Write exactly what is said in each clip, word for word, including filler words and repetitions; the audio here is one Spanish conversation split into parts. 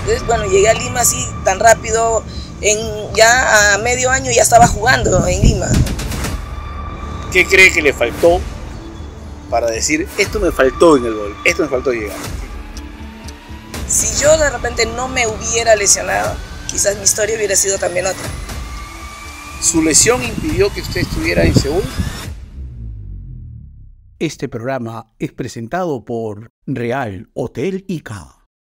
Entonces, bueno, llegué a Lima así tan rápido, en ya a medio año ya estaba jugando en Lima. ¿Qué cree que le faltó para decir, esto me faltó en el gol, esto me faltó llegar? Si yo de repente no me hubiera lesionado, quizás mi historia hubiera sido también otra. ¿Su lesión impidió que usted estuviera en Seúl? Este programa es presentado por Real Hotel Ica.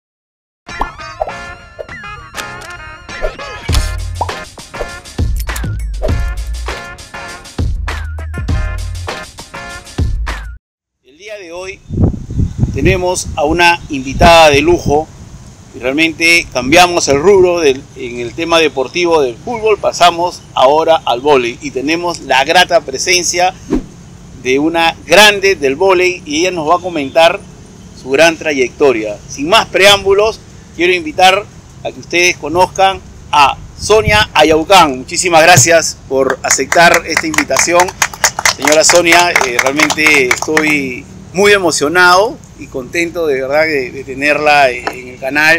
El día de hoy tenemos a una invitada de lujo y realmente cambiamos el rubro del, en el tema deportivo del fútbol, pasamos ahora al vóley y tenemos la grata presencia de una grande del vóley y ella nos va a comentar su gran trayectoria. Sin más preámbulos, quiero invitar a que ustedes conozcan a Sonia Ayaucán. Muchísimas gracias por aceptar esta invitación. Señora Sonia, eh, realmente estoy muy emocionado y contento de verdad de, de tenerla en el canal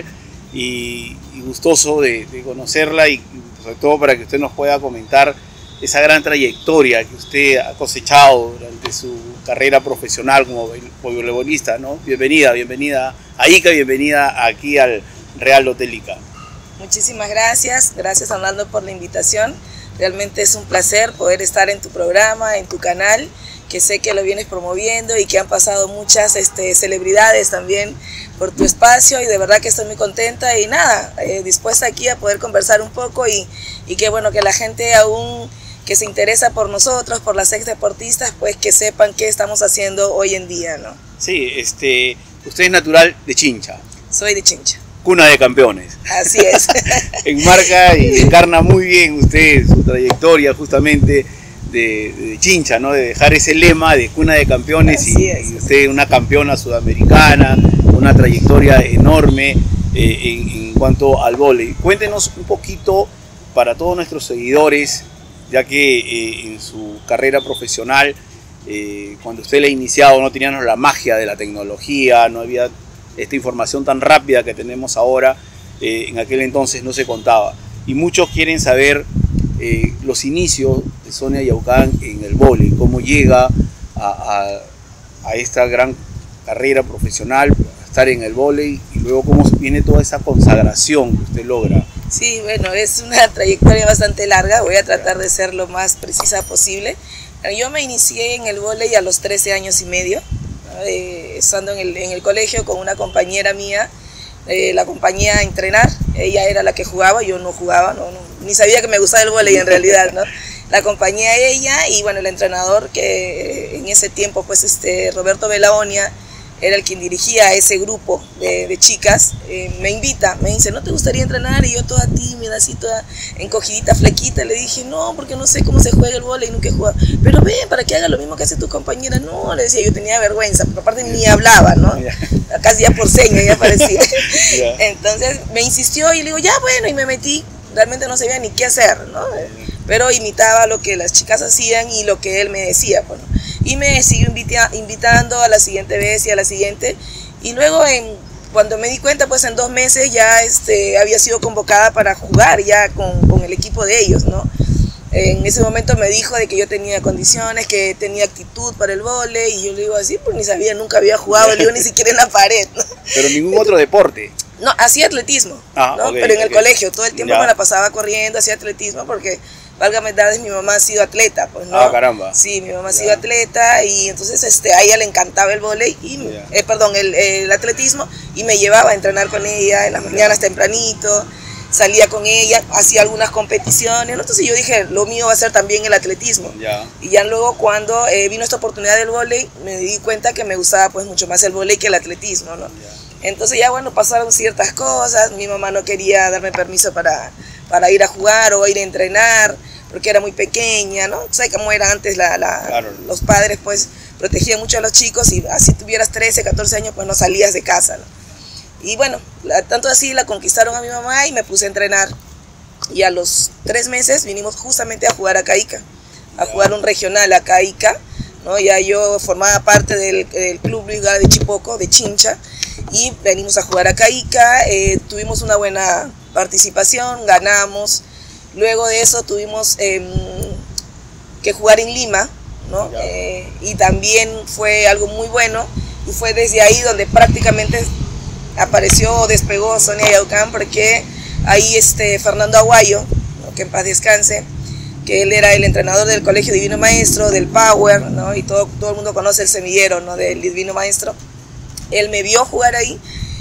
y, y gustoso de, de conocerla y sobre todo para que usted nos pueda comentar esa gran trayectoria que usted ha cosechado durante su carrera profesional como voleibolista, ¿no? Bienvenida, bienvenida a Ica, bienvenida aquí al Real Hotel Ica. Muchísimas gracias, gracias Arnaldo por la invitación. Realmente es un placer poder estar en tu programa, en tu canal, que sé que lo vienes promoviendo y que han pasado muchas este, celebridades también por tu espacio y de verdad que estoy muy contenta y nada, eh, dispuesta aquí a poder conversar un poco y, y que bueno, que la gente aún que se interesa por nosotros, por las ex deportistas, pues que sepan qué estamos haciendo hoy en día, ¿no? Sí, este, usted es natural de Chincha. Soy de Chincha. Cuna de campeones. Así es. Enmarca y encarna muy bien usted su trayectoria justamente de, de Chincha, ¿no? De dejar ese lema de cuna de campeones y, y usted una campeona sudamericana, una trayectoria enorme eh, en, en cuanto al vóley. Cuéntenos un poquito para todos nuestros seguidores, ya que eh, en su carrera profesional, eh, cuando usted la ha iniciado no teníamos la magia de la tecnología, no había esta información tan rápida que tenemos ahora, eh, en aquel entonces no se contaba. Y muchos quieren saber eh, los inicios de Sonia Ayaucán en el vóley, cómo llega a, a, a esta gran carrera profesional, a estar en el vóley y luego cómo viene toda esa consagración que usted logra. Sí, bueno, es una trayectoria bastante larga, voy a tratar de ser lo más precisa posible. Yo me inicié en el vóley a los trece años y medio. Eh, estando en el, en el colegio con una compañera mía, eh, la acompañé a entrenar, ella era la que jugaba, yo no jugaba, no, no, ni sabía que me gustaba el vóley en realidad, ¿no? La acompañé a ella y bueno, el entrenador que en ese tiempo, pues este Roberto Belaonia, era el quien dirigía a ese grupo de, de chicas, eh, me invita, me dice, ¿no te gustaría entrenar? Y yo toda tímida, así toda encogidita, flequita, le dije, no, porque no sé cómo se juega el vóley, nunca he jugado. Pero ven, para que haga lo mismo que hace tu compañera. No, le decía, yo tenía vergüenza, porque aparte ni hablaba, ¿no? Casi ya por señas ya parecía. Entonces me insistió y le digo, ya bueno, y me metí, realmente no sabía ni qué hacer, ¿no? Pero imitaba lo que las chicas hacían y lo que él me decía, bueno. Y me siguió invita invitando a la siguiente vez y a la siguiente. Y luego, en, cuando me di cuenta, pues en dos meses ya este, había sido convocada para jugar ya con, con el equipo de ellos, ¿no? En ese momento me dijo de que yo tenía condiciones, que tenía actitud para el vóley. Y yo le digo así, pues ni sabía, nunca había jugado, le digo, ni siquiera en la pared, ¿no? Pero ningún otro deporte. No, hacía atletismo, ah, ¿no? Okay, pero en el okay. colegio, todo el tiempo ya. Me la pasaba corriendo, hacía atletismo porque... Válgame edades, mi mamá ha sido atleta, pues, ¿no? Ah, caramba. Sí, mi mamá ha sido atleta y entonces este, a ella le encantaba el vóley, y, eh, perdón, el, el atletismo y me llevaba a entrenar con ella en las mañanas tempranito, salía con ella, hacía algunas competiciones, ¿no? Entonces yo dije, lo mío va a ser también el atletismo. Ya. Y ya luego cuando eh, vino esta oportunidad del vóley, me di cuenta que me gustaba pues mucho más el vóley que el atletismo, ¿no? Ya. Entonces ya bueno, pasaron ciertas cosas, mi mamá no quería darme permiso para... para ir a jugar o ir a entrenar, porque era muy pequeña, ¿no? ¿Sabes cómo era antes? La, la, claro. Los padres, pues, protegían mucho a los chicos y así tuvieras trece, catorce años, pues no salías de casa, ¿no? Y bueno, la, tanto así la conquistaron a mi mamá y me puse a entrenar. Y a los tres meses vinimos justamente a jugar acá a Ica, a jugar un regional acá a Ica, ¿no? Ya yo formaba parte del, del Club Luis Gara de Chipoco, de Chincha, y venimos a jugar a Ica, eh, tuvimos una buena participación, ganamos. Luego de eso tuvimos eh, que jugar en Lima, ¿no? Eh, y también fue algo muy bueno, y fue desde ahí donde prácticamente apareció, despegó Sonia Yaucán, porque ahí este Fernando Aguayo, ¿no? Que en paz descanse, que él era el entrenador del Colegio Divino Maestro, del Power, ¿no? Y todo, todo el mundo conoce el semillero, ¿no? Del Divino Maestro. Él me vio jugar ahí,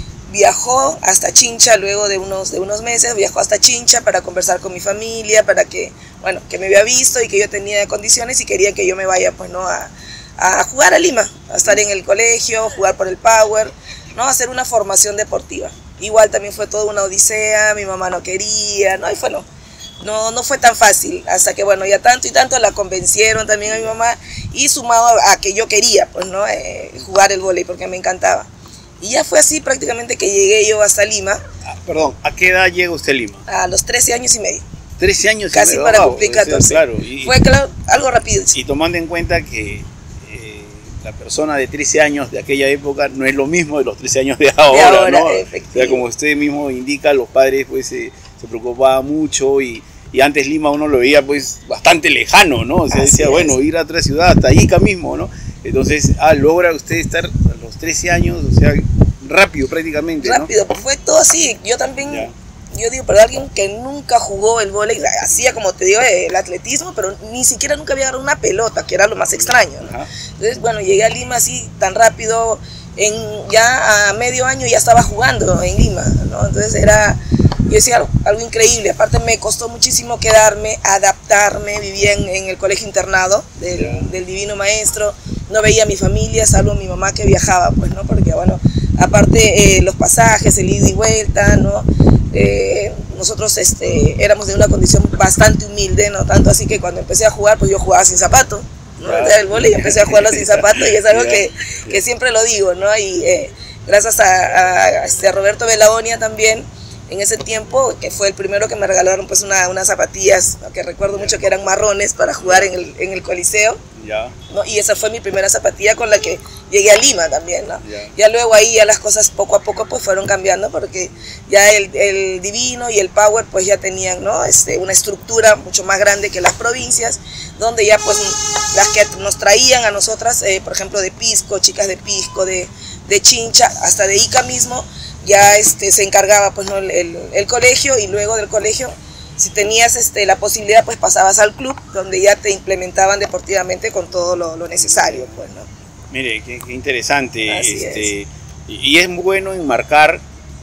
viajó hasta Chincha luego de unos, de unos meses, viajó hasta Chincha para conversar con mi familia, para que, bueno, que me había visto y que yo tenía condiciones y quería que yo me vaya, pues, ¿no? A, a jugar a Lima, a estar en el colegio, jugar por el Power, ¿no? A hacer una formación deportiva. Igual también fue toda una odisea, mi mamá no quería, ¿no? Y fue no. No, no fue tan fácil, hasta que bueno, ya tanto y tanto la convencieron también a mi mamá, y sumado a que yo quería, pues, ¿no? Eh, jugar el vóley porque me encantaba. Y ya fue así prácticamente que llegué yo hasta Lima. Ah, perdón, ¿a qué edad llega usted a Lima? A los trece años y medio. trece años Casi y medio. para Wow, cumplir catorce. Claro, y, fue claro, algo rápido. Y tomando en cuenta que eh, la persona de trece años de aquella época no es lo mismo de los trece años de ahora, de ahora, ¿no? efectivo. O sea, como usted mismo indica, los padres pues se, se preocupaban mucho, y, y antes Lima uno lo veía pues bastante lejano, ¿no? O sea, Así decía, es. bueno, ir a otra ciudad, hasta Ica mismo, ¿no? Entonces, ah, logra usted estar a los trece años, o sea, rápido prácticamente, Rápido, ¿no? fue todo así. Yo también, Ya. yo digo, para alguien que nunca jugó el vóley, hacía como te digo el atletismo, pero ni siquiera nunca había agarrado una pelota, que era lo más extraño, ¿no? Ajá. Entonces, bueno, llegué a Lima así tan rápido, en ya a medio año ya estaba jugando en Lima, ¿no? Entonces era, yo decía algo, algo increíble. Aparte me costó muchísimo quedarme, adaptarme, vivía en, en el colegio internado del, Ya. del Divino Maestro, no veía a mi familia, salvo mi mamá que viajaba, pues, ¿no? Porque, bueno, aparte eh, los pasajes, el ida y vuelta, ¿no? Eh, nosotros este, éramos de una condición bastante humilde, ¿no? Tanto así que cuando empecé a jugar, pues yo jugaba sin zapatos, ¿no? Claro. El vóley, empecé a jugarlo sin zapatos, y es algo Ya. que, que siempre lo digo, ¿no? Y eh, gracias a, a, a, este, a Roberto Belaonia también, en ese tiempo, que fue el primero que me regalaron pues una, unas zapatillas, ¿no? Que recuerdo mucho que eran marrones para jugar en el, en el Coliseo, Ya. ¿no? Y esa fue mi primera zapatilla con la que llegué a Lima también, ¿no? Ya. Ya luego ahí ya las cosas poco a poco pues fueron cambiando, porque ya el, el Divino y el Power pues ya tenían, ¿no? este, una estructura mucho más grande que las provincias, donde ya pues las que nos traían a nosotras, eh, por ejemplo de Pisco, chicas de Pisco, de, de Chincha, hasta de Ica mismo, ya este, se encargaba pues, ¿no? el, el, el colegio, y luego del colegio, si tenías este, la posibilidad, pues pasabas al club, donde ya te implementaban deportivamente con todo lo, lo necesario, pues, ¿no? Mire, qué, qué interesante. Así este, y, y es bueno enmarcar,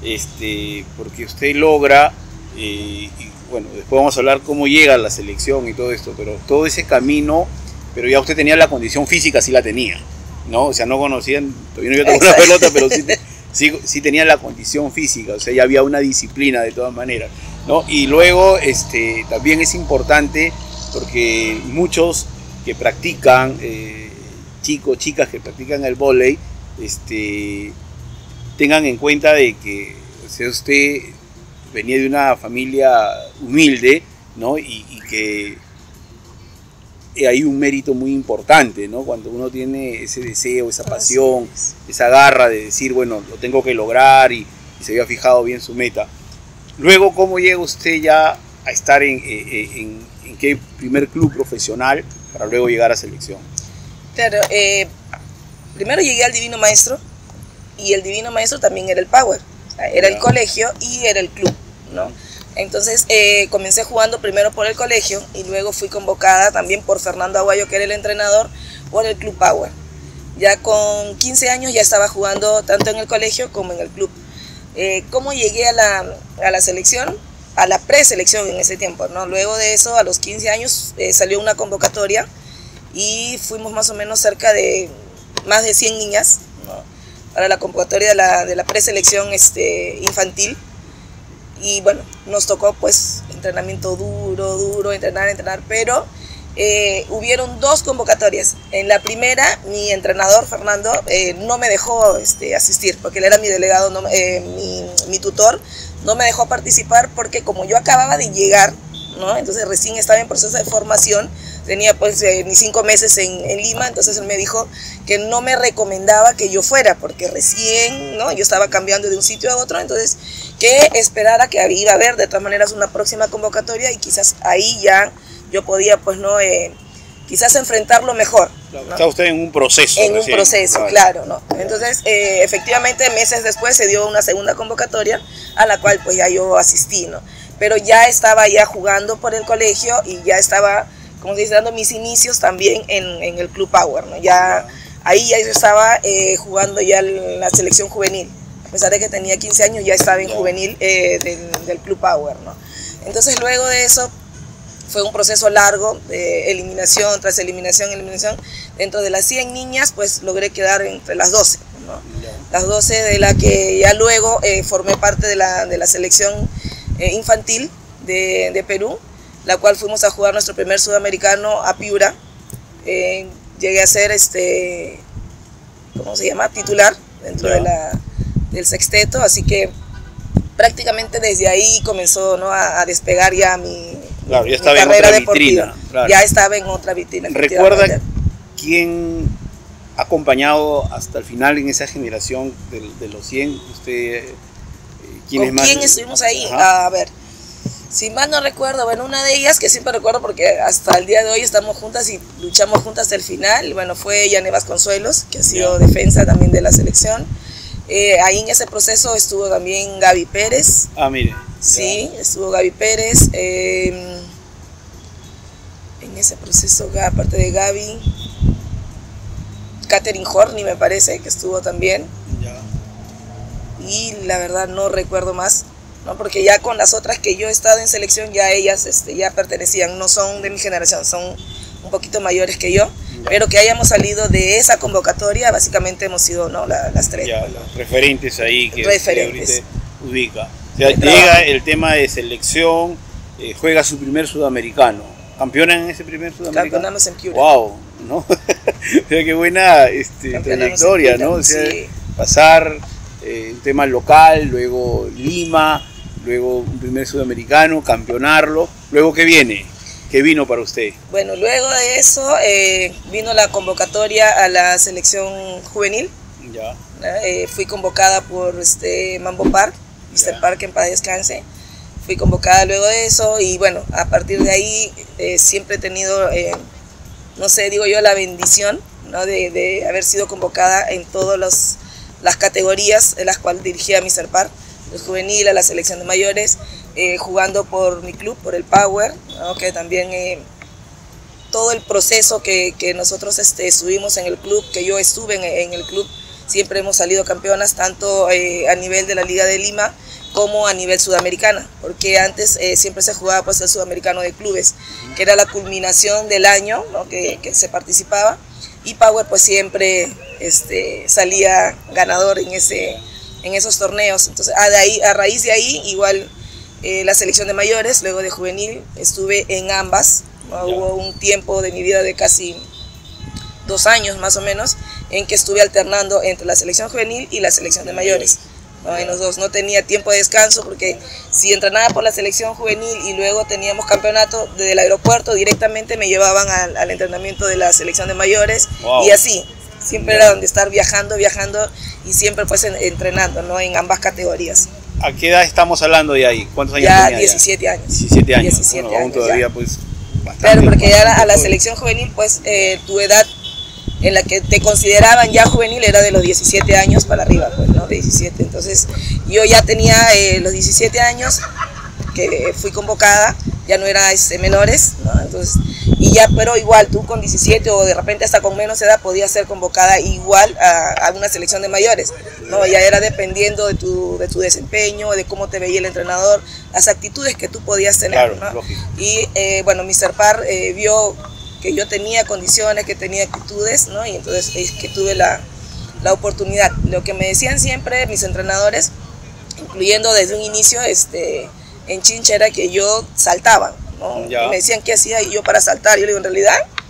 este, porque usted logra, eh, y bueno, después vamos a hablar cómo llega a la selección y todo esto, pero todo ese camino, pero ya usted tenía la condición física, sí la tenía, ¿no? O sea, no conocían, todavía no había tocado una pelota, pero sí, sí, sí tenía la condición física, o sea, ya había una disciplina de todas maneras, ¿no? Y luego, este, también es importante, porque muchos que practican, eh, chicos, chicas que practican el vóley, este, tengan en cuenta de que, o sea, usted venía de una familia humilde, ¿no? Y, y que hay un mérito muy importante, ¿no? Cuando uno tiene ese deseo, esa pasión, esa garra de decir, bueno, lo tengo que lograr, y, y se había fijado bien su meta. Luego, ¿cómo llega usted ya a estar en, en, en qué primer club profesional para luego llegar a selección? Claro, eh, primero llegué al Divino Maestro, y el Divino Maestro también era el Power, o sea, era Ya. el colegio y era el club, ¿no? Entonces eh, comencé jugando primero por el colegio, y luego fui convocada también por Fernando Aguayo, que era el entrenador, por el club Power. Ya con quince años ya estaba jugando tanto en el colegio como en el club. Eh, ¿Cómo llegué a la, a la selección? A la preselección en ese tiempo, ¿no? Luego de eso, a los quince años, eh, salió una convocatoria, y fuimos más o menos cerca de más de cien niñas, ¿no? Para la convocatoria de la, de la preselección este, infantil. Y bueno, nos tocó pues entrenamiento duro, duro, entrenar, entrenar, pero eh, hubieron dos convocatorias. En la primera, mi entrenador, Fernando, eh, no me dejó este, asistir, porque él era mi delegado, no, eh, mi, mi tutor, no me dejó participar, porque como yo acababa de llegar, ¿no? Entonces recién estaba en proceso de formación, tenía pues eh, ni cinco meses en, en Lima, entonces él me dijo que no me recomendaba que yo fuera, porque recién, ¿no? Yo estaba cambiando de un sitio a otro, entonces que esperara que iba a haber de todas maneras una próxima convocatoria y quizás ahí ya yo podía pues no, eh, quizás enfrentarlo mejor. Claro, ¿no? Está usted en un proceso. En recién. un proceso, claro, ¿no? Entonces, eh, efectivamente, meses después se dio una segunda convocatoria a la cual pues ya yo asistí, ¿no? Pero ya estaba ya jugando por el colegio y ya estaba, como se dice, dando mis inicios también en, en el Club Power, ¿no? Ya, ahí ya yo estaba eh, jugando ya en la selección juvenil. A pesar de que tenía quince años, ya estaba en juvenil eh, del, del Club Power, ¿no? Entonces, luego de eso, fue un proceso largo de eliminación tras eliminación, eliminación. Dentro de las cien niñas, pues logré quedar entre las doce, ¿no? Las doce de la que ya luego eh, formé parte de la, de la selección eh, infantil de, de Perú, la cual fuimos a jugar nuestro primer sudamericano a Piura. Eh, llegué a ser, este, ¿cómo se llama? Titular dentro de la, del sexteto, así que prácticamente desde ahí comenzó, ¿no? a, a despegar ya mi, claro, ya mi estaba carrera en otra deportiva. Vitrina, claro. Ya estaba en otra vitrina. ¿Recuerda quién ha acompañado hasta el final en esa generación de, de los cien? ¿Usted, eh, ¿quién ¿Con es quién más? estuvimos ahí? Ajá. A ver, si mal no recuerdo, bueno, una de ellas que siempre recuerdo porque hasta el día de hoy estamos juntas y luchamos juntas hasta el final, bueno, fue Yane Vasconcelos, que ha sido yeah. defensa también de la selección. Eh, ahí en ese proceso estuvo también Gaby Pérez. Ah, mire. Sí, yeah. estuvo Gaby Pérez. Eh, en ese proceso, aparte de Gaby, Katherine Horney me parece que estuvo también. Yeah. Y la verdad no recuerdo más, ¿no? Porque ya con las otras que yo he estado en selección, ya ellas este, ya pertenecían, no son de mi generación, son un poquito mayores que yo. Pero que hayamos salido de esa convocatoria, básicamente hemos sido, ¿no? La, las tres. Ya, los referentes ahí que referentes. ahorita ubica. O sea, llega el tema de selección, eh, juega su primer sudamericano. ¿Campeona en ese primer sudamericano? Campeonamos en Piura. ¡Wow! ¿No? O sea, qué buena este, trayectoria, ¿no? O sea, sí. Pasar eh, un tema local, luego Lima, luego un primer sudamericano, campeonarlo. ¿Luego qué viene? ¿Qué vino para usted? Bueno, luego de eso eh, vino la convocatoria a la selección juvenil. Ya. Eh, fui convocada por este Mambo Park, mister Park en paz descanse. Fui convocada luego de eso y bueno, a partir de ahí eh, siempre he tenido, eh, no sé, digo yo, la bendición, ¿no? de, de haber sido convocada en todas las categorías en las cuales dirigía mister Park, el juvenil, a la selección de mayores. Eh, jugando por mi club, por el Power, ¿no? Que también eh, todo el proceso que, que nosotros este, estuvimos en el club, que yo estuve en, en el club, siempre hemos salido campeonas, tanto eh, a nivel de la Liga de Lima como a nivel sudamericana, porque antes eh, siempre se jugaba pues, el sudamericano de clubes, que era la culminación del año, ¿no? que, que se participaba, y Power pues siempre este, salía ganador en, ese, en esos torneos. Entonces a, de ahí, a raíz de ahí igual Eh, la selección de mayores, luego de juvenil, estuve en ambas, ¿no? Hubo un tiempo de mi vida de casi dos años más o menos, en que estuve alternando entre la selección juvenil y la selección de mayores, ¿no? En los dos no tenía tiempo de descanso, porque si entrenaba por la selección juvenil y luego teníamos campeonato, desde el aeropuerto directamente me llevaban al, al entrenamiento de la selección de mayores. Wow. Y así, siempre era donde estar viajando, viajando y siempre pues en, entrenando, ¿no? En ambas categorías. ¿A qué edad estamos hablando de ahí? ¿Cuántos años ya tenía? diecisiete años. diecisiete años. diecisiete bueno, aún años, todavía ya. pues bastante. Claro, porque bastante ya a la joven. selección juvenil, pues eh, tu edad en la que te consideraban ya juvenil era de los diecisiete años para arriba, pues, ¿no? De diecisiete. Entonces, yo ya tenía eh, los diecisiete años que fui convocada, ya no era este, menores, ¿no? Entonces, y ya, pero igual tú con diecisiete o de repente hasta con menos edad podías ser convocada igual a, a una selección de mayores, ¿no? Ya era dependiendo de tu, de tu desempeño, de cómo te veía el entrenador, las actitudes que tú podías tener, claro, ¿no? Lógico. Y eh, bueno, mister Park eh, vio que yo tenía condiciones, que tenía actitudes, ¿no? Y entonces es que tuve la, la oportunidad. Lo que me decían siempre mis entrenadores, incluyendo desde un inicio, este, en Chincha, era que yo saltaba, ¿no? Y me decían qué hacía yo para saltar. Yo le digo, en realidad,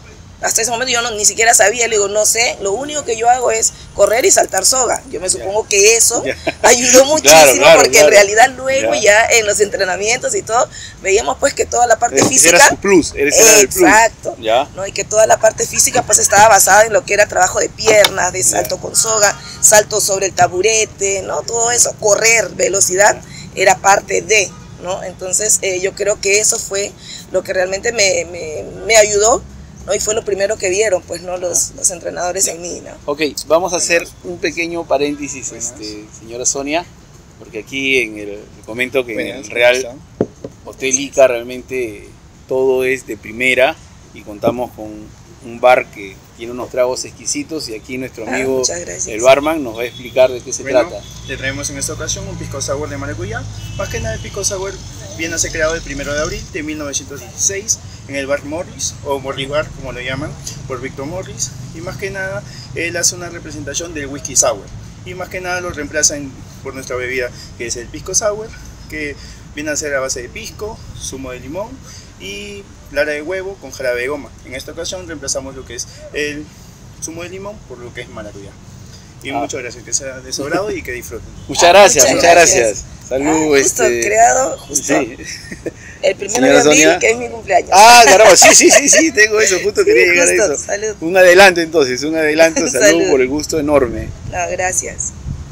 hasta ese momento yo no, ni siquiera sabía, le digo, no sé, lo único que yo hago es correr y saltar soga. Yo me supongo que eso ayudó muchísimo, claro, claro, porque claro. en realidad luego ya. ya en los entrenamientos y todo, veíamos pues que toda la parte Eres, física... Era su plus, eres era el plus. Exacto, ya. ¿no? Y que toda la parte física pues estaba basada en lo que era trabajo de piernas, de salto ya. con soga, salto sobre el taburete, ¿no? Todo eso, correr, velocidad, era parte de, ¿no? Entonces eh, yo creo que eso fue lo que realmente me, me, me ayudó, ¿no? Y fue lo primero que vieron, pues, ¿no? Los, los entrenadores en mí, ¿no? Ok, vamos a hacer un pequeño paréntesis, este, señora Sonia, porque aquí en el, le comento que Buenas, en el Real Hotel Ica realmente todo es de primera y contamos con un bar que tiene unos tragos exquisitos y aquí nuestro amigo ah, el barman nos va a explicar de qué se bueno, trata. Le traemos en esta ocasión un pisco sour de maracuyá. Más que nada el pisco sour viene a ser creado el primero de abril de mil novecientos dieciséis en el bar Morris, o Morris Bar como lo llaman, por Victor Morris, y más que nada él hace una representación del whisky sour y más que nada lo reemplazan por nuestra bebida que es el pisco sour, que viene a ser a base de pisco, zumo de limón y clara de huevo con jarabe de goma. En esta ocasión reemplazamos lo que es el zumo de limón por lo que es maracuyá. Y ah. muchas gracias, que sea de su agrado y que disfruten. Muchas gracias, muchas muchas gracias. gracias. Salud, ah, justo, este... creado justo sí. el primero de abril, que es mi cumpleaños. Ah, caramba, sí, sí, sí, sí, tengo eso, justo quería sí, llegar justo. a eso. Salud. Un adelanto entonces, un adelanto, salud, salud por el gusto enorme. No, gracias.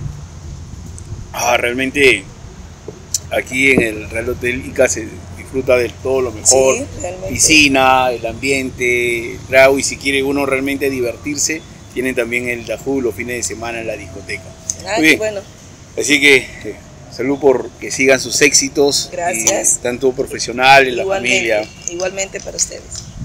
Ah, realmente aquí en el Real Hotel Ica se disfruta de todo lo mejor, sí, piscina, el ambiente, el trago, y si quiere uno realmente divertirse, tienen también el Dajú los fines de semana en la discoteca. Ah, qué bueno. Así que eh, salud por que sigan sus éxitos. Gracias. Y, tanto profesional, en igualmente, la familia. Igualmente para ustedes.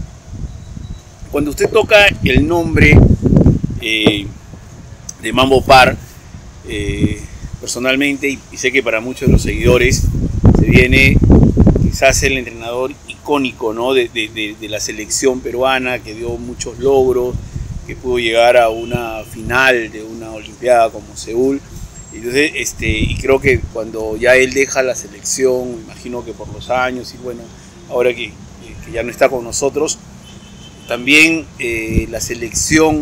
Cuando usted toca el nombre eh, de Mambo Par, eh, personalmente, y, y sé que para muchos de los seguidores, se viene quizás el entrenador icónico, ¿no? de, de, de, de la selección peruana, que dio muchos logros, que pudo llegar a una final de una olimpiada como Seúl. Entonces, este, y creo que cuando ya él deja la selección, imagino que por los años, y bueno, ahora que, que ya no está con nosotros, también eh, la selección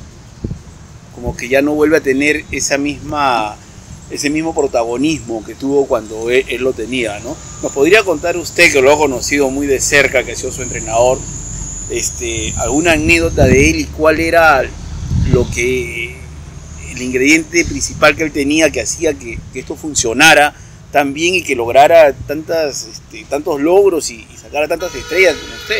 como que ya no vuelve a tener esa misma, ese mismo protagonismo que tuvo cuando él, él lo tenía, ¿no? ¿Nos podría contar usted, que lo ha conocido muy de cerca, que ha sido su entrenador, este, alguna anécdota de él y cuál era lo que... el ingrediente principal que él tenía que hacía que, que esto funcionara tan bien y que lograra tantas, este, tantos logros y, y sacara tantas estrellas como usted?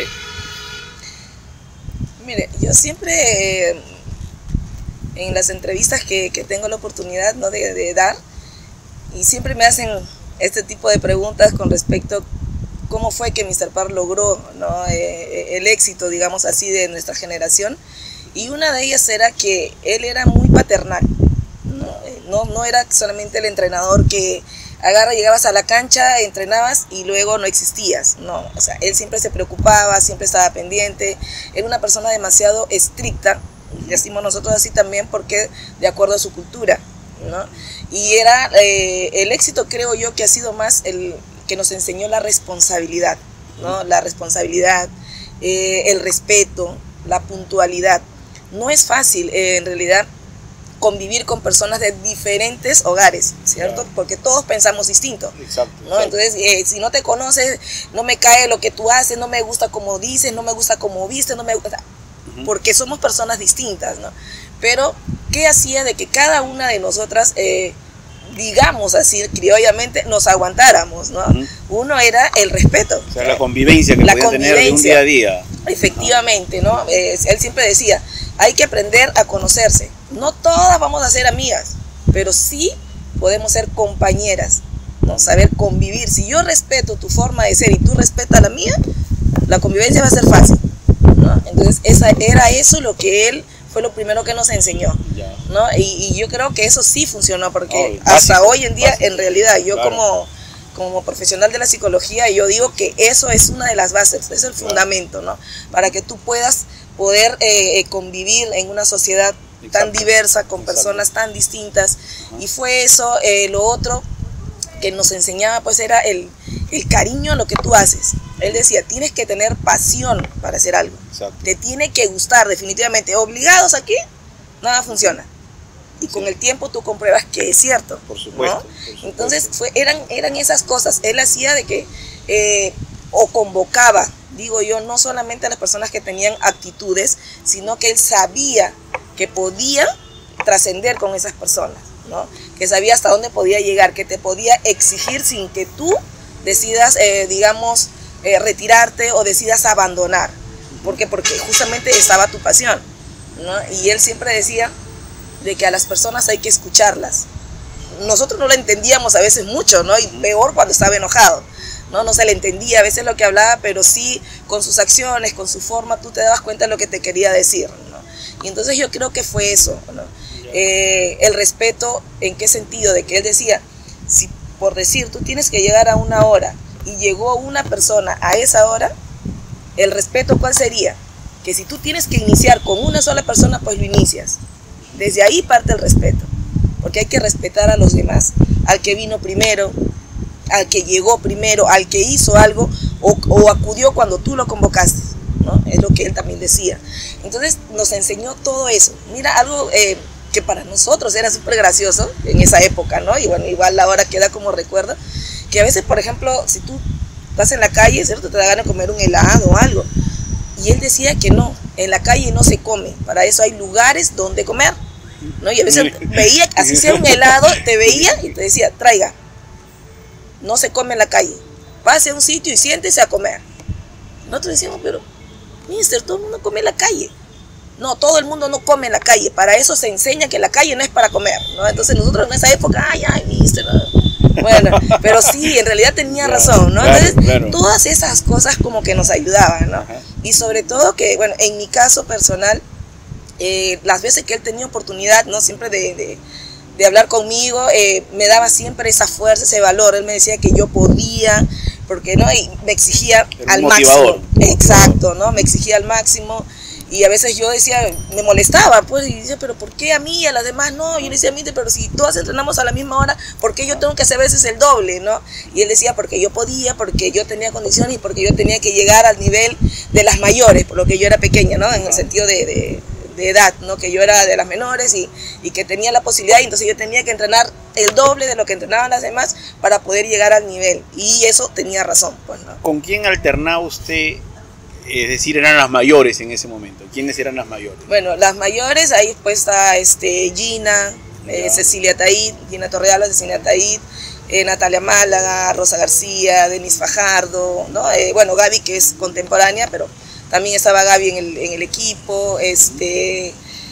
Mire, yo siempre eh, en las entrevistas que, que tengo la oportunidad, ¿no? de, de dar, y siempre me hacen este tipo de preguntas con respecto a cómo fue que míster Parr logró, ¿no? eh, el éxito, digamos así, de nuestra generación. Y una de ellas era que él era muy paternal, ¿no? No, no era solamente el entrenador que agarra, llegabas a la cancha, entrenabas y luego no existías, no, o sea, él siempre se preocupaba, siempre estaba pendiente, era una persona demasiado estricta, decimos nosotros así también porque de acuerdo a su cultura, ¿no? Y era eh, el éxito, creo yo, que ha sido más el que nos enseñó la responsabilidad, ¿no? La responsabilidad, eh, el respeto, la puntualidad. No es fácil, eh, en realidad, convivir con personas de diferentes hogares, ¿cierto? Claro. Porque todos pensamos distinto. Exacto. ¿no? Exacto. Entonces, eh, si no te conoces, no me cae lo que tú haces, no me gusta como dices, no me gusta como vistes, no me gusta... Uh-huh. Porque somos personas distintas, ¿no? Pero, ¿qué hacía de que cada una de nosotras... Eh, digamos así, criollamente, nos aguantáramos, ¿no? Uh-huh. Uno era el respeto. O sea, la convivencia que la podían tener de un día a día. Efectivamente, ¿no? Eh, él siempre decía, hay que aprender a conocerse. No todas vamos a ser amigas, pero sí podemos ser compañeras, ¿no? Saber convivir. Si yo respeto tu forma de ser y tú respetas la mía, la convivencia va a ser fácil, ¿no? Entonces, esa, era eso lo que él fue lo primero que nos enseñó, ¿no? Y, y yo creo que eso sí funcionó, porque oh, hasta básico, hoy en día, básico. En realidad, yo claro. como, como profesional de la psicología, yo digo que eso es una de las bases, es el claro. fundamento, ¿no? Para que tú puedas poder eh, convivir en una sociedad Exacto. tan diversa, con Exacto. personas tan distintas, uh-huh. y fue eso, eh, lo otro que nos enseñaba, pues era el, el cariño a lo que tú haces, Él decía, tienes que tener pasión para hacer algo. Exacto. Te tiene que gustar definitivamente. Obligados aquí, nada funciona. Y con el tiempo tú compruebas que es cierto. Por supuesto. ¿no? Por supuesto. Entonces fue, eran, eran esas cosas. Él hacía de que, eh, o convocaba, digo yo, no solamente a las personas que tenían actitudes, sino que él sabía que podía trascender con esas personas, ¿no? Que sabía hasta dónde podía llegar, que te podía exigir sin que tú decidas, eh, digamos, eh, retirarte o decidas abandonar. ¿Por qué? Porque justamente estaba tu pasión, ¿no? Y él siempre decía de que a las personas hay que escucharlas. Nosotros no lo entendíamos a veces mucho, ¿no? Y peor cuando estaba enojado, ¿no? No se le entendía a veces lo que hablaba, pero sí con sus acciones, con su forma, tú te dabas cuenta de lo que te quería decir, ¿no? Y entonces yo creo que fue eso, ¿no? Eh, el respeto, ¿en qué sentido? De que él decía, si por decir, tú tienes que llegar a una hora y llegó una persona a esa hora, el respeto, ¿cuál sería? Que si tú tienes que iniciar con una sola persona, pues lo inicias. Desde ahí parte el respeto, porque hay que respetar a los demás, al que vino primero, al que llegó primero, al que hizo algo o, o acudió cuando tú lo convocaste, ¿no? Es lo que él también decía. Entonces nos enseñó todo eso. Mira, algo eh, que para nosotros era súper gracioso en esa época, ¿no? Y bueno, igual ahora queda como recuerdo, que a veces, por ejemplo, si tú estás en la calle, ¿cierto? Te da ganas de comer un helado o algo. Y él decía que no, en la calle no se come, para eso hay lugares donde comer, ¿no? Y a veces veía, así sea un helado, te veía y te decía, traiga, no se come en la calle, pase a un sitio y siéntese a comer. Nosotros decíamos, pero, mister, todo el mundo come en la calle. No, todo el mundo no come en la calle, para eso se enseña que la calle no es para comer, ¿no? Entonces nosotros en esa época, ay, ay, mister, no. Bueno, pero sí, en realidad tenía razón, ¿no? Claro, Entonces, claro. todas esas cosas como que nos ayudaban, ¿no? Ajá. Y sobre todo que, bueno, en mi caso personal, eh, las veces que él tenía oportunidad, ¿no? Siempre de, de, de hablar conmigo, eh, me daba siempre esa fuerza, ese valor. Él me decía que yo podía, porque, ¿no? Y me exigía Era al un máximo. motivador. Exacto, ¿no? Me exigía al máximo. Y a veces yo decía, me molestaba, pues, y decía, pero ¿por qué a mí y a las demás no? Yo le decía, mire, pero si todas entrenamos a la misma hora, ¿por qué yo tengo que hacer a veces el doble, no? Y él decía, porque yo podía, porque yo tenía condiciones y porque yo tenía que llegar al nivel de las mayores, por lo que yo era pequeña, ¿no? En el sentido de, de, de edad, ¿no? Que yo era de las menores y, y que tenía la posibilidad, y entonces yo tenía que entrenar el doble de lo que entrenaban las demás para poder llegar al nivel. Y eso tenía razón, pues, ¿no? ¿Con quién alternaba usted? Es decir, eran las mayores en ese momento. ¿Quiénes eran las mayores? Bueno, las mayores, ahí pues está este, Gina, eh, Cecilia Taid, Gina Torrealba, Cecilia Taid, eh, Natalia Málaga, Rosa García, Denise Fajardo, ¿no? Eh, bueno, Gaby, que es contemporánea, pero también estaba Gaby en el, en el equipo, este,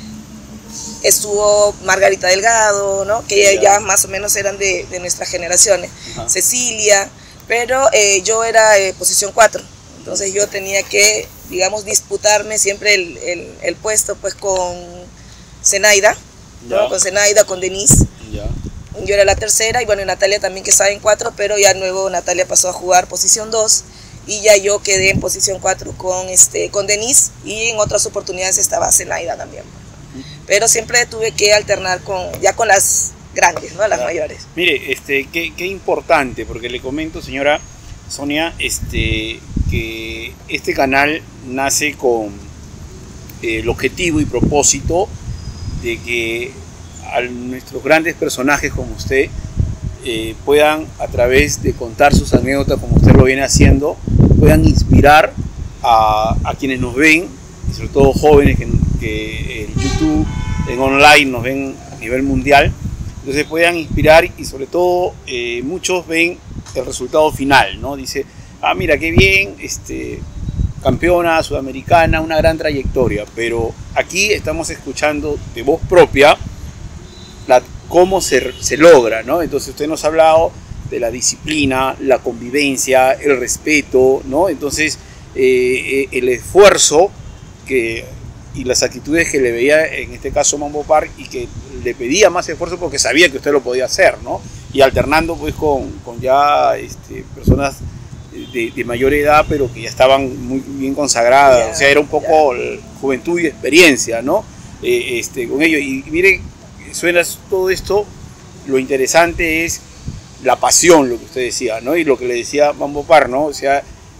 estuvo Margarita Delgado, ¿no? Que ya, ya más o menos eran de, de nuestras generaciones, Ajá. Cecilia, pero eh, yo era eh, posición cuatro. Entonces yo tenía que, digamos, disputarme siempre el, el, el puesto pues con Zenaida, ¿no? Con Zenaida, con Denise. Ya. Yo era la tercera y bueno, Natalia también que estaba en cuatro, pero ya luego Natalia pasó a jugar posición dos y ya yo quedé en posición cuatro con, este, con Denise, y en otras oportunidades estaba Zenaida también. Pero siempre tuve que alternar con, ya con las grandes, ¿no? Las claro. mayores. Mire, este, qué, qué importante, porque le comento, señora Sonia, este, que este canal nace con eh, el objetivo y propósito de que a nuestros grandes personajes como usted eh, puedan, a través de contar sus anécdotas como usted lo viene haciendo, puedan inspirar a, a quienes nos ven, y sobre todo jóvenes que, que en YouTube, en online nos ven a nivel mundial, entonces puedan inspirar, y sobre todo eh, muchos ven el resultado final, ¿no? Dice, ah, mira, qué bien, este, campeona sudamericana, una gran trayectoria, pero aquí estamos escuchando de voz propia la, cómo se, se logra, ¿no? Entonces usted nos ha hablado de la disciplina, la convivencia, el respeto, ¿no? Entonces eh, el esfuerzo que, y las actitudes que le veía en este caso Mambo Park, y que le pedía más esfuerzo porque sabía que usted lo podía hacer, ¿no? Y alternando pues con, con ya este, personas de, de mayor edad, pero que ya estaban muy bien consagradas, yeah, o sea, era un poco yeah. juventud y experiencia, ¿no? Eh, este, con ello, y, y mire, suena todo esto, lo interesante es la pasión, lo que usted decía, ¿no? Y lo que le decía Mambo Park, ¿no? O sea,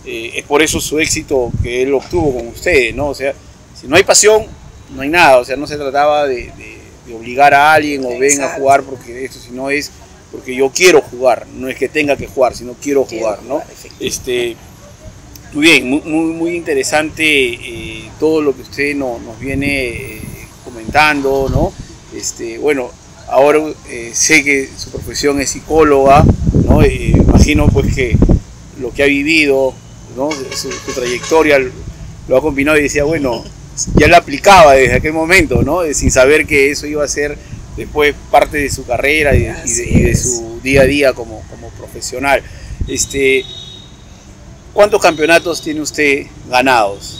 eh, es por eso su éxito que él obtuvo con ustedes, ¿no? O sea, si no hay pasión, no hay nada, o sea, no se trataba de, de, de obligar a alguien o ven a jugar porque esto, sino es porque yo quiero jugar, no es que tenga que jugar, sino quiero, quiero jugar, ¿no? Este, muy bien, muy, muy, muy interesante eh, todo lo que usted no, nos viene eh, comentando, ¿no? Este, bueno, ahora eh, sé que su profesión es psicóloga, ¿no? Eh, imagino pues que lo que ha vivido, ¿no? Su, su trayectoria lo ha combinado y decía, bueno, ya la aplicaba desde aquel momento, ¿no? Sin saber que eso iba a ser después parte de su carrera y de, y de, y de su día a día como, como profesional. Este, ¿cuántos campeonatos tiene usted ganados?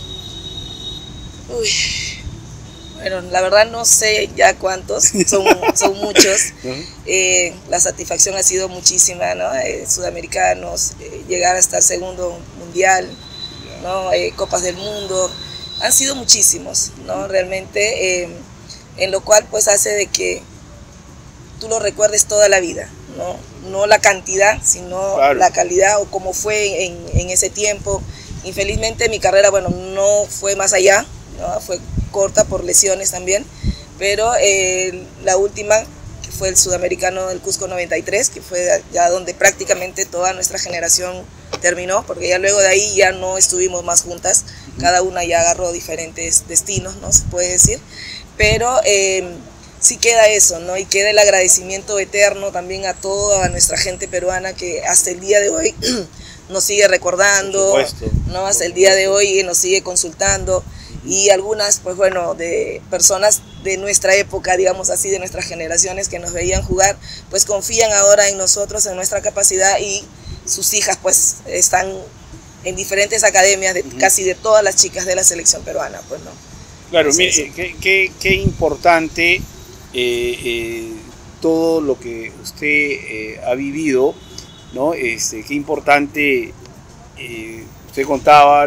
Uy, bueno, la verdad no sé ya cuántos, son, son muchos. Uh-huh. eh, la satisfacción ha sido muchísima, ¿no? Eh, sudamericanos, eh, llegar hasta el segundo mundial, ¿no? Eh, Copas del Mundo, han sido muchísimos, ¿no? Realmente, eh, en lo cual pues hace de que tú lo recuerdes toda la vida, ¿no? No la cantidad, sino claro, la calidad o cómo fue en, en ese tiempo. Infelizmente mi carrera, bueno, no fue más allá, ¿no? Fue corta por lesiones también, pero eh, la última, que fue el sudamericano del Cusco noventa y tres, que fue ya donde prácticamente toda nuestra generación terminó, porque ya luego de ahí ya no estuvimos más juntas, cada una ya agarró diferentes destinos, ¿no? Se puede decir, pero eh, sí queda eso, ¿no? Y queda el agradecimiento eterno también a toda nuestra gente peruana que hasta el día de hoy nos sigue recordando, ¿no? Hasta el día de hoy nos sigue consultando. Y algunas, pues bueno, de personas de nuestra época, digamos así, de nuestras generaciones que nos veían jugar, pues confían ahora en nosotros, en nuestra capacidad, y sus hijas pues están en diferentes academias de uh-huh. casi de todas las chicas de la selección peruana, pues no. Claro, mire, qué, qué, qué importante eh, eh, todo lo que usted eh, ha vivido, ¿no? Este, qué importante, eh, usted contaba,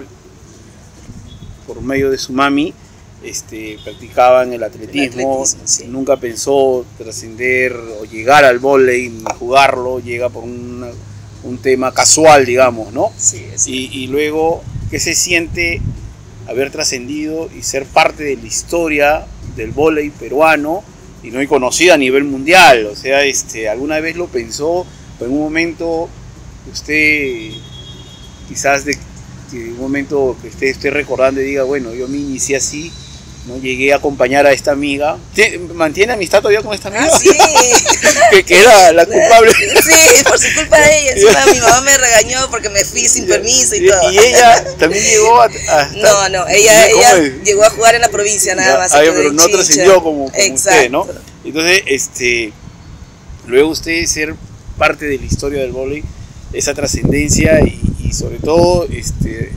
por medio de su mami, este, practicaban el atletismo, el atletismo sí. Nunca pensó trascender o llegar al vóley, ni jugarlo, llega por una, un tema casual, digamos, ¿no? Sí, y, y luego, ¿qué se siente haber trascendido y ser parte de la historia del vóley peruano y no conocida a nivel mundial? O sea, este, ¿alguna vez lo pensó? En un momento, usted quizás de que un momento que usted esté recordando y diga, bueno, yo me inicié así, ¿no? Llegué a acompañar a esta amiga. ¿Mantiene amistad todavía con esta amiga? Ah, sí. que, que era la culpable. Sí, por su culpa de ella. Encima mi mamá me regañó porque me fui sin permiso y, y todo. ¿Y ella también llegó a, a estar? No, no, ella, ella llegó a jugar en la provincia nada más. Ah, pero no trascendió como, como usted, ¿no? Entonces, este, luego usted ser parte de la historia del vóley, esa trascendencia y, y sobre todo este,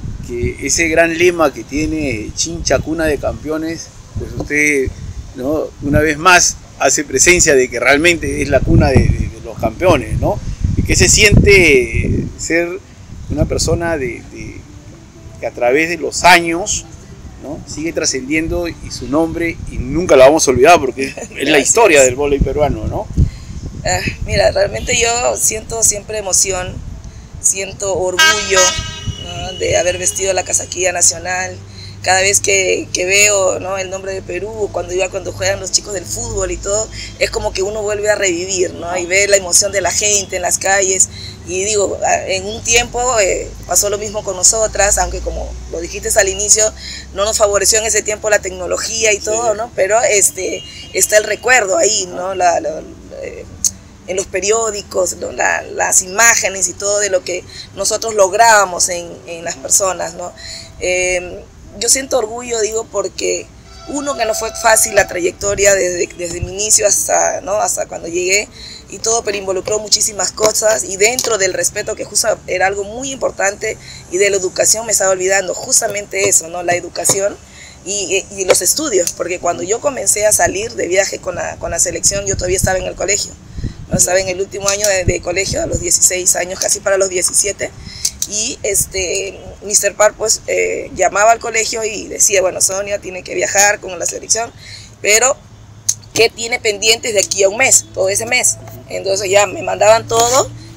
que ese gran lema que tiene Chincha, cuna de campeones, pues usted, ¿no? Una vez más hace presencia de que realmente es la cuna de, de, de los campeones, ¿no? Y que se siente ser una persona de, de, que a través de los años, ¿no? Sigue trascendiendo y su nombre y nunca la vamos a olvidar porque es la historia del vóley peruano, ¿no? Uh, mira, realmente yo siento siempre emoción, siento orgullo, ¿no? De haber vestido la casaquilla nacional. Cada vez que, que veo, ¿no? El nombre de Perú, cuando iba cuando juegan los chicos del fútbol y todo, es como que uno vuelve a revivir, ¿no? Y ve la emoción de la gente en las calles. Y digo, en un tiempo eh, pasó lo mismo con nosotras, aunque como lo dijiste al inicio, no nos favoreció en ese tiempo la tecnología y todo, sí. ¿No? Pero este, está el recuerdo ahí, ¿no? La, la, eh, en los periódicos, ¿no? La, las imágenes y todo de lo que nosotros lográbamos en, en las personas, ¿no? Eh, yo siento orgullo, digo, porque uno, que no fue fácil la trayectoria desde, desde mi inicio hasta, ¿no? Hasta cuando llegué y todo, pero involucró muchísimas cosas, y dentro del respeto, que justo era algo muy importante, y de la educación me estaba olvidando, justamente eso, ¿no? La educación y, y los estudios, porque cuando yo comencé a salir de viaje con la, con la selección, yo todavía estaba en el colegio, ¿no? Estaba en el último año de, de colegio, a los dieciséis años, casi para los diecisiete, y este, mister Park pues eh, llamaba al colegio y decía, bueno, Sonia tiene que viajar con la selección, pero ¿qué tiene pendientes de aquí a un mes? Todo ese mes. Entonces ya me mandaban todo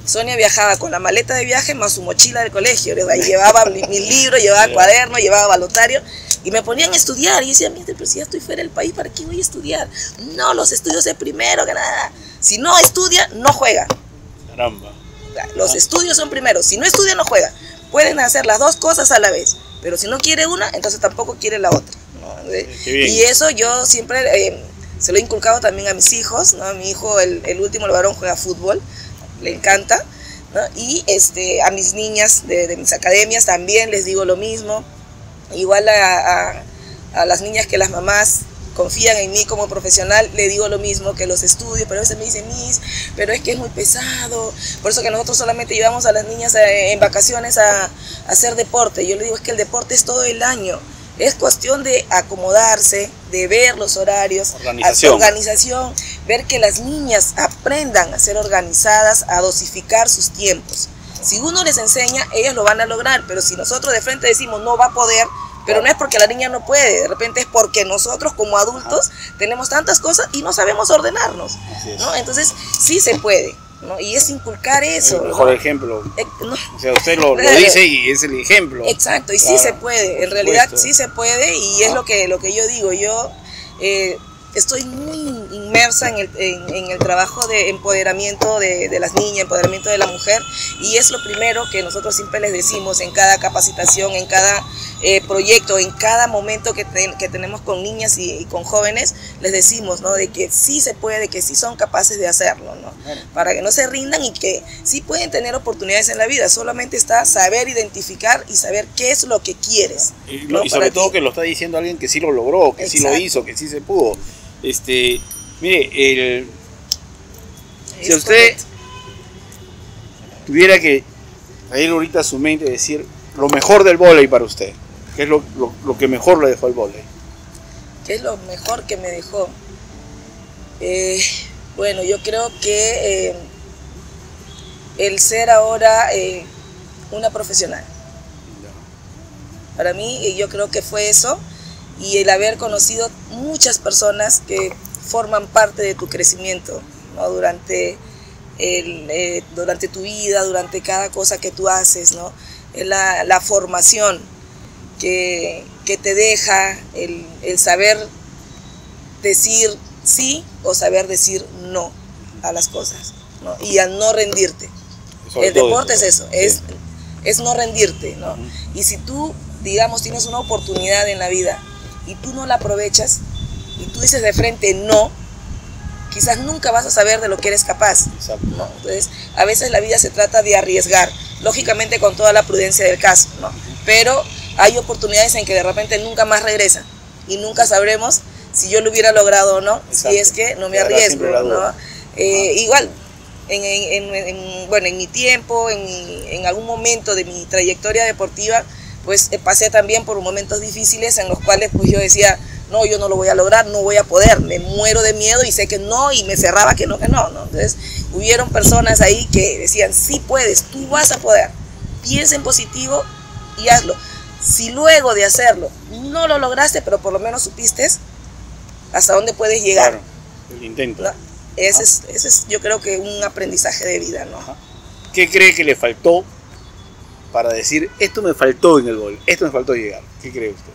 Sonia viajaba con la maleta de viaje más su mochila del colegio. Ahí llevaba mis libros, llevaba cuadernos, llevaba balotario y me ponían a estudiar. Y decía, mire, pero si ya estoy fuera del país, ¿para qué voy a estudiar? No, los estudios es primero que nada. Si no estudia, no juega. Caramba. Los ah. estudios son primero. Si no estudia, no juega. Pueden hacer las dos cosas a la vez. Pero si no quiere una, entonces tampoco quiere la otra, ¿no? Y eso yo siempre eh, se lo he inculcado también a mis hijos, ¿no? Mi hijo, el, el último, el varón, juega fútbol. Le encanta, ¿no? Y este, a mis niñas de, de mis academias también les digo lo mismo. Igual a, a, a las niñas que las mamás confían en mí como profesional, le digo lo mismo, que los estudios, pero a veces me dicen, Miss, pero es que es muy pesado, por eso que nosotros solamente llevamos a las niñas en vacaciones a, a hacer deporte. Yo le digo, es que el deporte es todo el año. Es cuestión de acomodarse, de ver los horarios, organización. organización, ver que las niñas aprendan a ser organizadas, a dosificar sus tiempos. Si uno les enseña, ellas lo van a lograr, pero si nosotros de frente decimos no va a poder, pero no es porque la niña no puede, de repente es porque nosotros como adultos tenemos tantas cosas y no sabemos ordenarnos, ¿no? Entonces sí se puede, ¿no? Y es inculcar eso. El mejor ¿no? ejemplo. Eh, no. O sea, usted lo, lo dice y es el ejemplo. Exacto, y claro, sí se puede, en realidad supuesto. sí se puede y Ajá. es lo que, lo que yo digo. Yo eh, estoy muy inmersa en el, en, en el trabajo de empoderamiento de, de las niñas, empoderamiento de la mujer, y es lo primero que nosotros siempre les decimos en cada capacitación, en cada eh, proyecto, en cada momento que, ten, que tenemos con niñas y, y con jóvenes, les decimos, ¿no? De que sí se puede, que sí son capaces de hacerlo, ¿no? Para que no se rindan y que sí pueden tener oportunidades en la vida, solamente está saber identificar y saber qué es lo que quieres. Y, lo, ¿no? y sobre Para todo ti. que lo está diciendo alguien que sí lo logró, que Exacto. sí lo hizo, que sí se pudo. Este, mire, el, si usted correcto. tuviera que traer ahorita a su mente y decir lo mejor del vóley para usted, ¿qué es lo, lo, lo que mejor le dejó el vóley? ¿Qué es lo mejor que me dejó? Eh, bueno, yo creo que eh, el ser ahora eh, una profesional. Para mí, yo creo que fue eso. Y el haber conocido muchas personas que forman parte de tu crecimiento, ¿no? Durante, el, eh, durante tu vida, durante cada cosa que tú haces, ¿no? La, la formación que, que te deja el, el saber decir sí o saber decir no a las cosas, ¿no? Y a no rendirte. Sobre el deporte eso. es eso, es, sí. es no rendirte, ¿no? Uh-huh. Y si tú, digamos, tienes una oportunidad en la vida y tú no la aprovechas, y tú dices de frente no, quizás nunca vas a saber de lo que eres capaz, ¿no? Entonces, a veces la vida se trata de arriesgar, lógicamente con toda la prudencia del caso, ¿no? Pero hay oportunidades en que de repente nunca más regresan, y nunca sabremos si yo lo hubiera logrado o no, Exacto. si es que no me arriesgo, ¿no? Eh, ah. Igual, en, en, en, en, bueno, en mi tiempo, en, mi, en algún momento de mi trayectoria deportiva, pues pasé también por momentos difíciles en los cuales pues yo decía, no, yo no lo voy a lograr, no voy a poder, me muero de miedo y sé que no, y me cerraba que no, que no, ¿no? Entonces, hubieron personas ahí que decían, sí puedes, tú vas a poder, piensa en positivo y hazlo. Si luego de hacerlo no lo lograste, pero por lo menos supiste hasta dónde puedes llegar. Claro, el intento. ¿No? Ese, es, ese es, yo creo que un aprendizaje de vida, ¿no? Ajá. ¿Qué cree que le faltó para decir, esto me faltó en el gol, esto me faltó llegar? ¿Qué cree usted?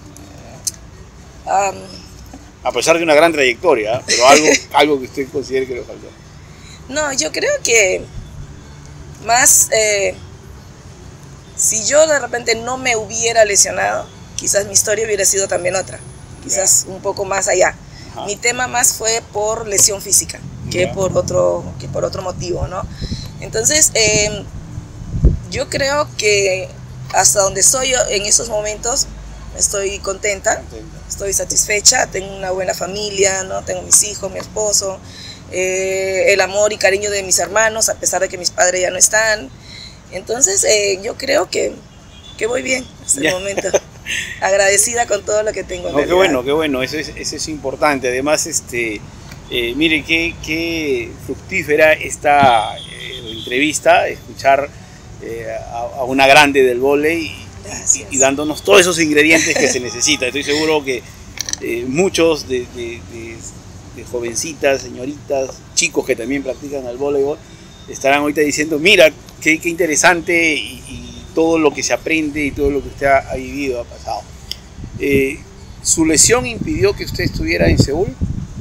Um, a pesar de una gran trayectoria, pero algo, algo que usted considere que le faltó. No, yo creo que más, eh, si yo de repente no me hubiera lesionado, quizás mi historia hubiera sido también otra, quizás yeah. un poco más allá. Ajá. Mi tema más fue por lesión física, que, yeah. por, otro, que por otro motivo, ¿no? Entonces, eh, yo creo que hasta donde soy yo en esos momentos estoy contenta, contenta, estoy satisfecha, tengo una buena familia, ¿no? Tengo mis hijos, mi esposo, eh, el amor y cariño de mis hermanos, a pesar de que mis padres ya no están. Entonces, eh, yo creo que, que voy bien hasta el momento. Agradecida con todo lo que tengo. No, qué bueno, qué bueno, eso es, eso es importante. Además, este, eh, mire, qué, qué fructífera esta eh, entrevista, escuchar eh, a, a una grande del vóley y, y, y dándonos todos esos ingredientes que se necesita. Estoy seguro que eh, muchos de, de, de, de jovencitas, señoritas, chicos que también practican el voleibol, estarán ahorita diciendo, mira, qué, qué interesante y, y todo lo que se aprende y todo lo que usted ha, ha vivido, ha pasado. Eh, ¿Su lesión impidió que usted estuviera en Seúl?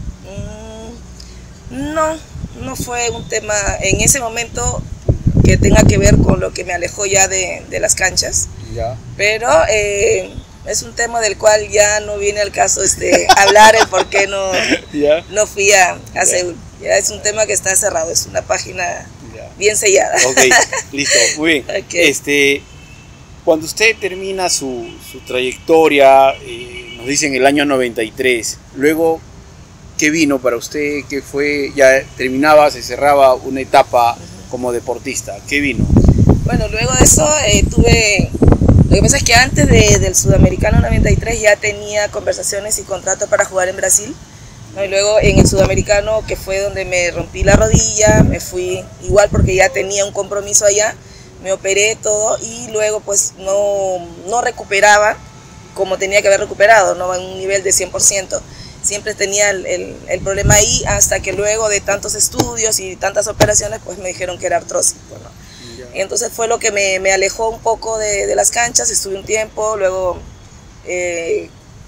Mm, no, no fue un tema en ese momento que tenga que ver con lo que me alejó ya de, de las canchas. Ya. Pero eh, es un tema del cual ya no viene al caso este, hablar el por qué no, yeah. no fui a, a yeah. Seúl. Ya es un tema que está cerrado, es una página yeah. bien sellada. Ok, listo, muy bien. Okay. Este, cuando usted termina su, su trayectoria, eh, nos dicen el año noventa y tres, luego, ¿qué vino para usted? ¿Qué fue? Ya terminaba, se cerraba una etapa uh-huh. como deportista. ¿Qué vino? Bueno, luego de eso eh, tuve... Lo que pasa es que antes de, del Sudamericano noventa y tres ya tenía conversaciones y contrato para jugar en Brasil, ¿no? Y luego en el Sudamericano, que fue donde me rompí la rodilla, me fui igual porque ya tenía un compromiso allá, me operé todo y luego pues no, no recuperaba como tenía que haber recuperado, no en un nivel de cien por ciento. Siempre tenía el, el, el problema ahí hasta que luego de tantos estudios y tantas operaciones pues me dijeron que era artrosis. Bueno, y entonces fue lo que me, me alejó un poco de, de las canchas, estuve un tiempo, luego eh,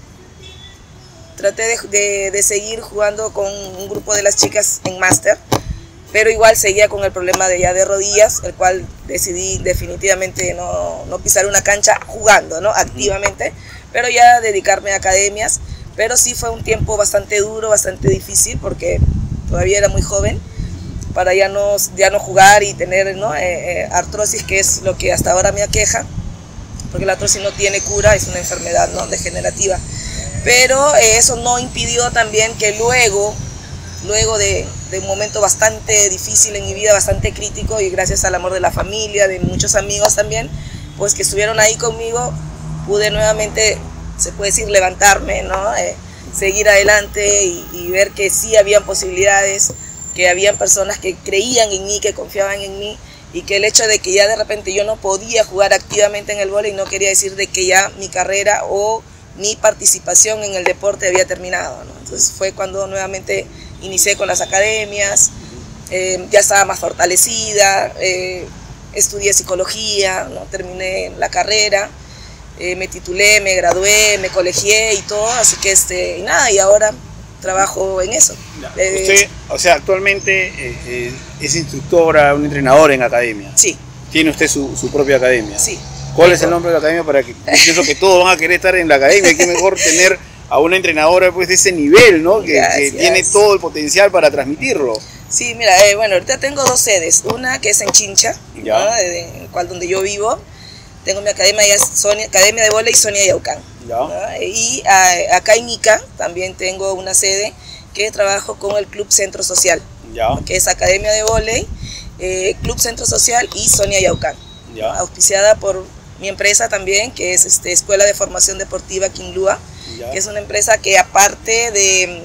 traté de, de, de seguir jugando con un grupo de las chicas en máster, pero igual seguía con el problema de ya de rodillas, el cual decidí definitivamente no, no pisar una cancha jugando, ¿no? Activamente, pero ya dedicarme a academias. Pero sí fue un tiempo bastante duro, bastante difícil, porque todavía era muy joven, para ya no, ya no jugar y tener, ¿no? eh, eh, artrosis, que es lo que hasta ahora me aqueja, porque la artrosis no tiene cura, es una enfermedad, ¿no? degenerativa. Pero eh, eso no impidió también que luego, luego de, de un momento bastante difícil en mi vida, bastante crítico, y gracias al amor de la familia, de muchos amigos también, pues que estuvieron ahí conmigo, pude nuevamente, se puede decir, levantarme, ¿no? Eh, seguir adelante y, y ver que sí habían posibilidades, que habían personas que creían en mí, que confiaban en mí, y que el hecho de que ya de repente yo no podía jugar activamente en el vóley no quería decir de que ya mi carrera o mi participación en el deporte había terminado, ¿no? Entonces fue cuando nuevamente inicié con las academias, eh, ya estaba más fortalecida, eh, estudié psicología, ¿no? Terminé la carrera. Eh, me titulé, me gradué, me colegié y todo, así que este, y nada, y ahora trabajo en eso. Eh, Usted, o sea, actualmente eh, eh, es instructora, un entrenador en academia. Sí. ¿Tiene usted su, su propia academia? Sí. ¿Cuál es el nombre de la academia? Para que pienso que todos van a querer estar en la academia, que mejor tener a una entrenadora pues, de ese nivel, ¿no? Que, que tiene todo el potencial para transmitirlo. Sí, mira, eh, bueno, ahorita tengo dos sedes, una que es en Chincha, ¿no? En el cual donde yo vivo. Tengo mi academia, ya Sonia, Academia de Vóley Sonia Yaucán. ¿No? Y a, acá en Ica también tengo una sede que trabajo con el Club Centro Social, ya. que es Academia de Vóley, eh, Club Centro Social y Sonia Yaucán. Ya. Auspiciada por mi empresa también, que es este, Escuela de Formación Deportiva Quinlúa, ya. que es una empresa que aparte de,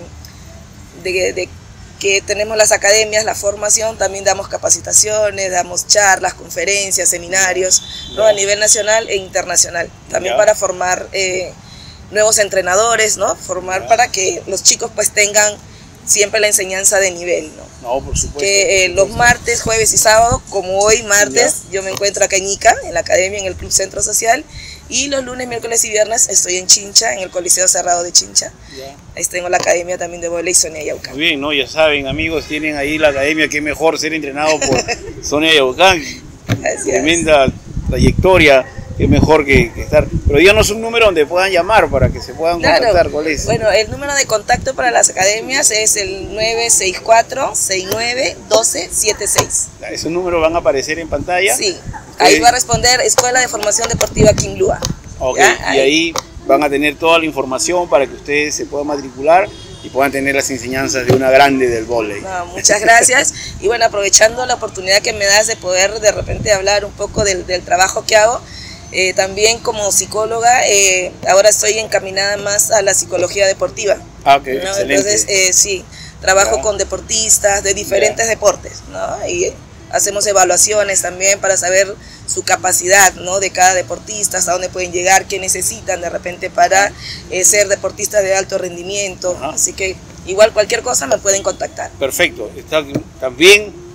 de, de que tenemos las academias, la formación, también damos capacitaciones, damos charlas, conferencias, seminarios, ¿no? a nivel nacional e internacional, también ya. para formar eh, nuevos entrenadores, ¿no? formar ya. para que los chicos pues tengan siempre la enseñanza de nivel, ¿no? No, por supuesto. Que eh, los martes, jueves y sábados, como hoy martes, ya. yo me encuentro acá en Ica, en la academia, en el Club Centro Social, y los lunes, miércoles y viernes estoy en Chincha, en el Coliseo Cerrado de Chincha. Ya. Ahí tengo la academia también de vóley Sonia Yaucán. Muy bien, ¿no? Ya saben, amigos, tienen ahí la academia, que mejor ser entrenado por Sonia Yaucán. Tremenda trayectoria, que mejor que, que estar. Pero díganos un número donde puedan llamar para que se puedan claro. contactar. ¿Cuál es? Bueno, el número de contacto para las academias es el nueve seis cuatro, seis nueve, uno dos siete seis. ¿Esos números van a aparecer en pantalla? Sí, ahí va a responder Escuela de Formación Deportiva Quinlúa. Ok, ¿ya? y ahí van a tener toda la información para que ustedes se puedan matricular y puedan tener las enseñanzas de una grande del vóley. No, muchas gracias. Y bueno, aprovechando la oportunidad que me das de poder de repente hablar un poco del, del trabajo que hago, eh, también como psicóloga, eh, ahora estoy encaminada más a la psicología deportiva. Ah, ok, ¿no? excelente. Entonces, eh, sí, trabajo ya. con deportistas de diferentes ya. deportes, ¿no? Y hacemos evaluaciones también para saber su capacidad, ¿no? de cada deportista, hasta dónde pueden llegar, qué necesitan de repente para eh, ser deportistas de alto rendimiento. Ajá. Así que igual cualquier cosa me pueden contactar. Perfecto. Está, también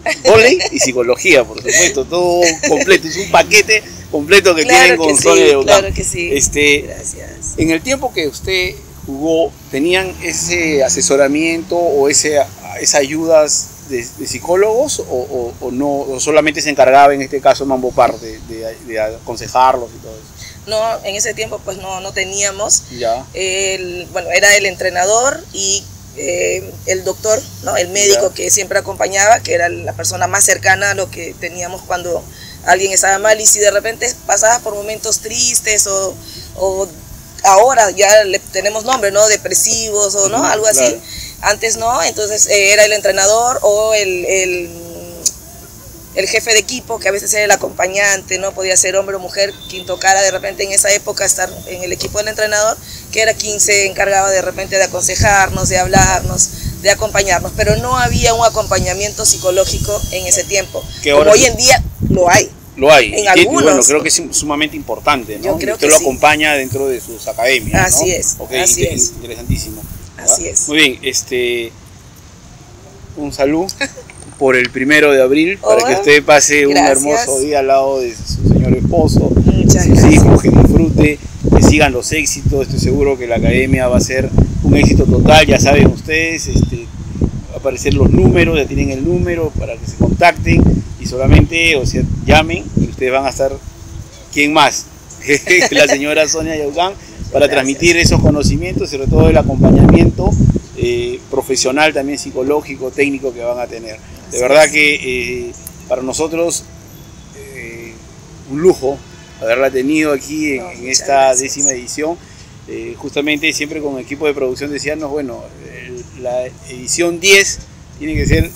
vóley y psicología, por supuesto, todo completo, es un paquete completo que Claro tienen con que Sonia sí, Yaukán. claro que sí. Este, Gracias. en el tiempo que usted jugó, ¿tenían ese asesoramiento o ese, esas ayudas de, de psicólogos o, o, o no, o solamente se encargaba en este caso Mambo Par de, de, de aconsejarlos y todo eso? No, en ese tiempo pues no, no teníamos. Ya. El, bueno, era el entrenador y eh, el doctor, ¿no? El médico Ya. que siempre acompañaba, que era la persona más cercana a lo que teníamos cuando alguien estaba mal, y si de repente pasabas por momentos tristes o, o ahora ya le tenemos nombre, ¿no? Depresivos o no, algo así. Claro. Antes no, entonces eh, era el entrenador o el, el, el jefe de equipo, que a veces era el acompañante, ¿no? Podía ser hombre o mujer, quien tocara de repente en esa época estar en el equipo del entrenador, que era quien se encargaba de repente de aconsejarnos, de hablarnos, de acompañarnos, pero no había un acompañamiento psicológico en ese tiempo, Que como ahora hoy sí. en día lo hay. Lo hay. En y, algunos. y bueno, creo que es sumamente importante, ¿no? Yo creo Usted que lo sí. acompaña dentro de sus academias, Así ¿no? es, Ok, así inter- es. Interesantísimo. ¿Ya? Así es. Muy bien, este, un saludo por el primero de abril, para Oh, que usted pase un gracias. hermoso día al lado de su señor esposo, Muchas sus gracias. hijos, que disfrute, que sigan los éxitos. Estoy seguro que la academia va a ser un éxito total. Ya saben ustedes, este, va a aparecer los números, ya tienen el número para que se contacten y solamente, o sea, llamen y ustedes van a estar, ¿quién más? La señora Sonia Yaukán, para Gracias. transmitir esos conocimientos, sobre todo el acompañamiento eh, profesional, también psicológico, técnico que van a tener. De Así verdad es. que eh, para nosotros eh, un lujo haberla tenido aquí en, No, en muchas esta gracias. décima edición. Eh, justamente siempre con el equipo de producción decíamos, bueno, el- la edición diez tiene que ser,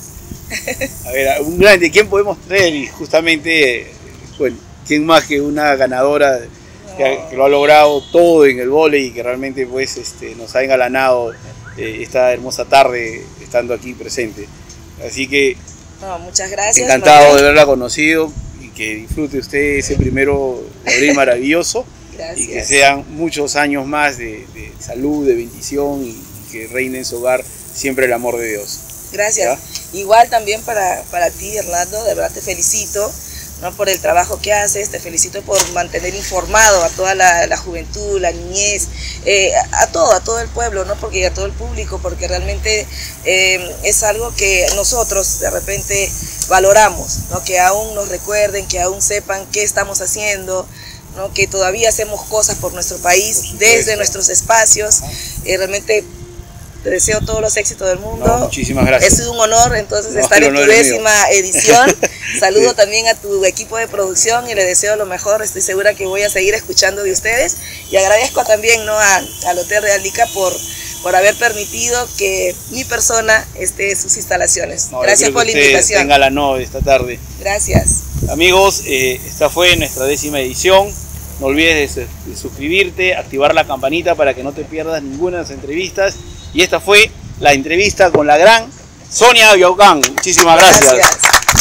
a ver, un grande, ¿quién podemos traer? Y justamente, eh, bueno, ¿quién más que una ganadora que, ha- que lo ha logrado todo en el vóley y que realmente pues este, nos ha engalanado eh, esta hermosa tarde estando aquí presente? Así que No, muchas gracias. encantado Manuel. de haberla conocido y que disfrute usted ese primero de abril maravilloso. Gracias. Y que sean muchos años más de, de salud, de bendición y que reine en su hogar siempre el amor de Dios. Gracias. Igual también para, para ti, Hernando, de verdad te felicito, ¿no? Por el trabajo que haces, te felicito por mantener informado a toda la, la juventud, la niñez, eh, a, a todo, a todo el pueblo, ¿no? Porque a todo el público, porque realmente eh, es algo que nosotros de repente valoramos, ¿no? Que aún nos recuerden, que aún sepan qué estamos haciendo, ¿no? Que todavía hacemos cosas por nuestro país, Por desde supuesto. nuestros espacios. Eh, realmente te deseo todos los éxitos del mundo. No, muchísimas gracias. Es un honor entonces No, estar el en tu honor es mío. décima edición. Saludo Sí. también a tu equipo de producción y le deseo lo mejor. Estoy segura que voy a seguir escuchando de ustedes. Y agradezco también, ¿no? a, al Hotel Real Ica por, por haber permitido que mi persona esté en sus instalaciones. No, yo Gracias creo por que la usted invitación. tenga la no esta tarde. Gracias. Amigos, eh, esta fue nuestra décima edición. No olvides de, de suscribirte, activar la campanita para que no te pierdas ninguna de las entrevistas. Y esta fue la entrevista con la gran Sonia Yaukán. Muchísimas gracias. Gracias.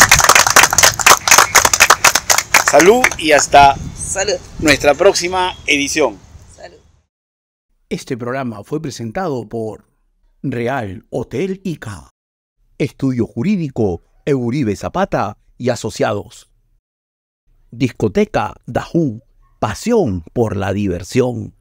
Salud y hasta Salud. nuestra próxima edición. Salud. Este programa fue presentado por Real Hotel Ica, Estudio Jurídico Euribe Zapata y Asociados, Discoteca Dajú, pasión por la diversión.